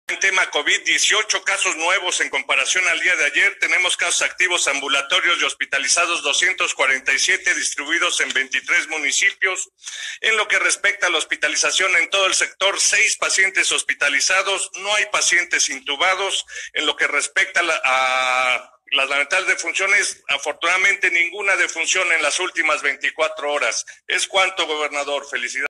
En tema COVID, 18 casos nuevos en comparación al día de ayer. Tenemos casos activos ambulatorios y hospitalizados 247, distribuidos en 23 municipios. En lo que respecta a la hospitalización en todo el sector, 6 pacientes hospitalizados, no hay pacientes intubados. En lo que respecta a las lamentables defunciones, afortunadamente ninguna defunción en las últimas 24 horas. Es cuanto, gobernador. Felicidades.